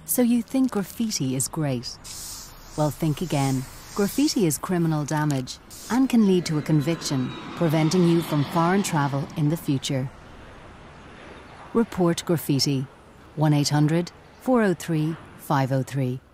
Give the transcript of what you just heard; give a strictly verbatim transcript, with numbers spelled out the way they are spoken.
So you think graffiti is great? Well, think again. Graffiti is criminal damage and can lead to a conviction, preventing you from foreign travel in the future. Report graffiti. one eight hundred, four oh three, five oh three.